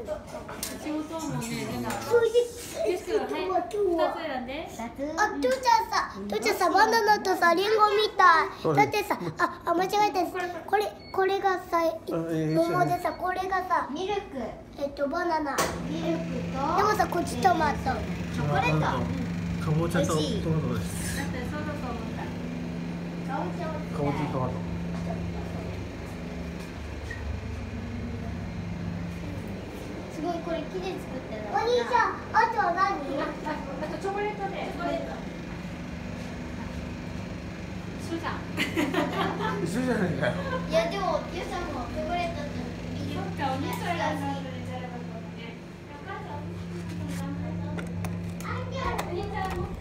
仕事もね、なんか。 それでですけど、はい。2つ選んで。 あ、父ちゃんさ、バナナとさ、リンゴみたい。だってさ、間違えた。これがさ、桃でさ、これがさ、ミルク。バナナ。ミルクと。でもさ、こっちトマト。チョコレート。 かぼちゃとトマトです。 だって、そう思った。 かぼちゃとトマト。 すごい、これ木で作ってる。お兄ちゃん、あとは何？ あとチョコレートで。一緒じゃん。 一緒じゃないかよ。 いや、でも、ゆうさんもチョコレートって。 そっか、お兄さんがサンドにさればそうだね。お母さん、お兄ちゃん持って。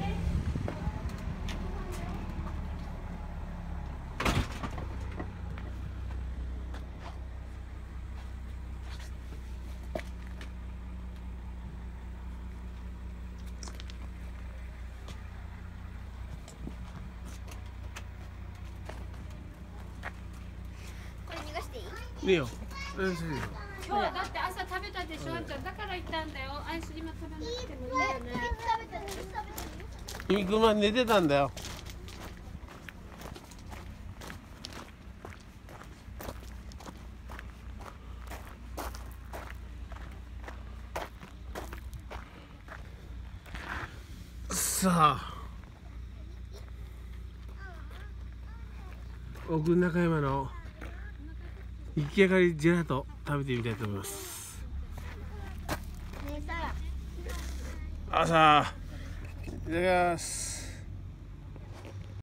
これ逃がしていい？ いいよ。 今日はだって朝食べたでしょ、あんちゃん。だから言ったんだよ。アイス今食べなくてもいいよね。 みくま寝てたんだよ。さあ、奥中山の行き上がりジェラート食べてみたいと思います。朝、いただきます。